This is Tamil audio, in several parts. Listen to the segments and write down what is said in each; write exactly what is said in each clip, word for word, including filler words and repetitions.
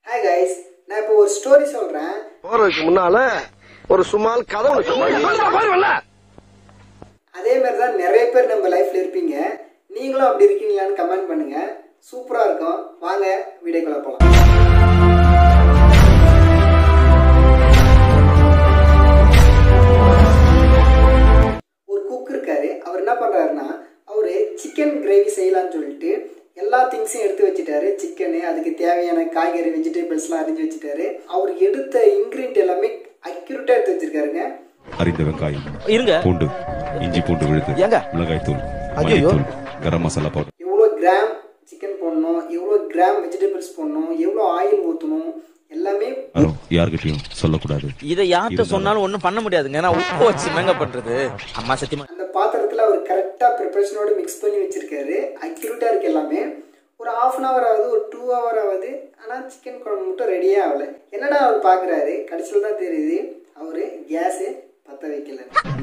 Hi guys, நான் இப்போ ஒரு ஸ்டோரி சொல்றேன். போறதுக்கு முன்னால ஒரு சுமால் கதை ஒன்னு சொல்றேன். அதே மாதிரி தான் நிறைய பேர் நம்ம லைஃப்ல இருப்பீங்க. நீங்களும் அப்படி இருக்கீங்களான்னு கமெண்ட் பண்ணுங்க. சூப்பரா இருக்கும். வாங்க வீடியோக்குள்ள போலாம். ஒரு குக் இருக்காரு. அவர் என்ன பண்றாருன்னா அவரு சிக்கன் கிரேவி செய்யலாம்னு சொல்லிட்டு எல்லா திங்ஸையும் எடுத்து வச்சுட்டாரு. சிக்கனு, அதுக்கு தேவையான காய்கறி, வெஜிடபிள்ஸ்லாம் அரிஞ்சு வச்சுட்டாரு. அவர் எடுத்த இன்கிரீடியன்ட் எல்லாமே அக்யூரேட்டா எடுத்து வச்சிருக்காருங்க. அரிந்த வெங்காயம், இருங்க, பூண்டு, இஞ்சி பூண்டு விழுது, மிளகாய் தூள், மல்லித்தூள், கரம் மசாலா பவுடர். எவ்வளவு கிராம் சிக்கன் போடணும், எவ்வளவு கிராம் வெஜிடபிள்ஸ் போடணும், எவ்வளவு ஆயில் ஊற்றணும், எல்லாமே யார்கிட்டயும் சொல்லக்கூடாது. இதை யார்கிட்ட சொன்னாலும் ஒன்றும் பண்ண முடியாதுங்க. நான் உப்பு வச்சு என்னங்க பண்றது? அம்மா சத்தியமா அந்த பாத்திரத்துல அவர் கரெக்டா ப்ரிப்பரேஷனோட மிக்ஸ் பண்ணி வச்சிருக்காரு. அக்யூரேட்டா இருக்கு எல்லாமே. ஒரு ஹாஃப் அன் அவர் ஆகுது, ஒரு டூ ஹவர் ஆகுது, ஆனா சிக்கன் குழம்பு மட்டும் ரெடியே ஆகல. என்னடா அவர் பாக்குறாரு, கடைசியில தான் தெரியுது அவரு கேஸ் பத்த வைக்கல.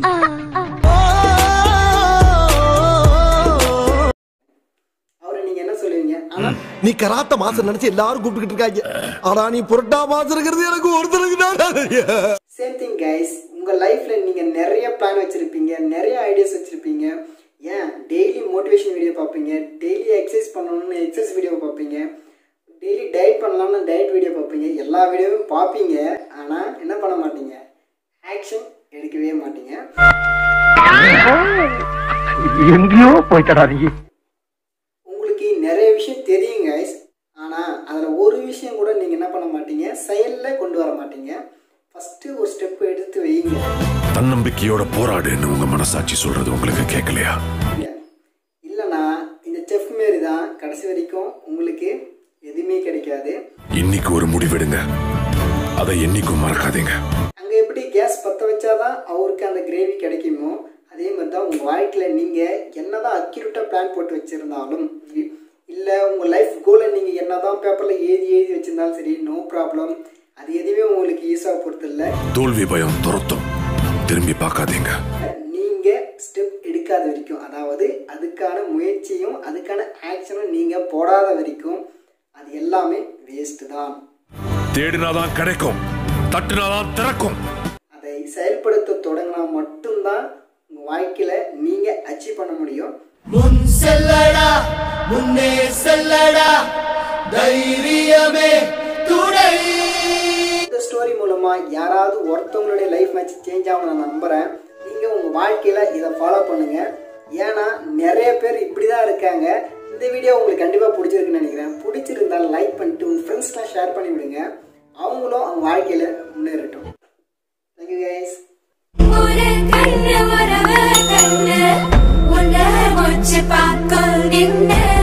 அவரு நீங்க என்ன சொல்லுவீங்க? ஆனா நீ கராத்த மாசம் நினைச்சு எல்லாரும் கூப்பிட்டுக்கிட்டு இருக்காங்க. ஆனா நீ புரட்டா மாசம் இருக்கிறது எனக்கு ஒருத்தருக்கு தான். சேம் திங் கைஸ், உங்க லைஃப்ல நீங்க நிறைய பிளான் வச்சிருப்பீங்க, நிறைய ஐடியாஸ் வச்சிருப்பீங்க. ஏன் டெய்லி மோட்டிவேஷன் வீடியோ பார்ப்பீங்க, டெய்லி எக்ஸசைஸ் பண்ணணும்னு எக்ஸசைஸ் வீடியோ பார்ப்பீங்க, டெய்லி டயட் பண்ணலாம்னு டயட் வீடியோ பார்ப்பீங்க, எல்லா வீடியோவும் பார்ப்பீங்க. ஆனா என்ன பண்ண மாட்டீங்க? ஆக்ஷன் எடுக்கவே மாட்டீங்க. எங்கேயோ போய்த்தராதீங்க. உங்களுக்கு நிறைய விஷயம் தெரியும் கைஸ், ஆனா அதுல ஒரு விஷயம் கூட நீங்க என்ன பண்ண மாட்டீங்க, செயல்ல கொண்டு வர மாட்டீங்க. ஃபர்ஸ்ட் ஒரு ஸ்டெப் எடுத்து வைங்க. தன்னம்பிக்கையோட போராடுன்னு உங்க மனசாட்சி சொல்றது உங்களுக்கு கேட்கலையா? இல்லனா இந்த செஃப் மாரி தான் கடைசி வரைக்கும் உங்களுக்கு எதுவுமே கிடைக்காது. இன்னைக்கு ஒரு முடிவெடுங்க, அதை என்னைக்கும் மறக்காதீங்க. அங்க எப்படி கேஸ் பத்த வச்சாதான் அவருக்கு அந்த கிரேவி கிடைக்குமோ, அதே மாதிரி தான் உங்க வாழ்க்கையில நீங்க என்னதான் அக்யூரேட்டா பிளான் போட்டு வச்சிருந்தாலும், இல்ல உங்க லைஃப் கோலை நீங்க என்னதான் பேப்பர்ல எழுதி எழுதி வச்சிருந்தாலும் சரி, நோ ப்ராப்ளம். அது எதுவுமே உங்களுக்கு ஈஸியா பொறுத்து இல்ல. தோல்வி பயம் துரத்தும், திரும்பி பார்க்காதீங்க. நீங்க ஸ்டெப் எடுக்காத வரைக்கும், அதாவது அதுக்கான முயற்சியும் அதுக்கான ஆக்ஷனும் நீங்க போடாத வரைக்கும் அது எல்லாமே வேஸ்ட் தான். தேடினாதான் கிடைக்கும், தட்டினாதான் திறக்கும். அதை செயல்படுத்த தொடங்கினா மட்டும்தான் உங்க வாழ்க்கையில நீங்க அச்சீவ் பண்ண முடியும். முன் செல்லடா, முன்னே செல்லடா, தைரியமே துணை. இந்த ஸ்டோரி மூலமா யாராவது ஒருத்தவங்களுடைய லைஃப் மேட்ச் சேஞ்ச் ஆகும் நான் நம்புறேன். நீங்க உங்க வாழ்க்கையில இதை ஃபாலோ பண்ணுங்க. ஏன்னா நிறைய பேர் இப்படிதான் இருக்காங்க. இந்த வீடியோ உங்களுக்கு கண்டிப்பா பிடிச்சிருக்குன்னு நினைக்கிறேன். பிடிச்சிருந்தால் லைக் பண்ணிட்டு உங்க ஃப்ரெண்ட்ஸ்லாம் ஷேர் பண்ணி விடுங்க. அவங்களும் அவங்க வாழ்க்கையில முன்னேறட்டும்.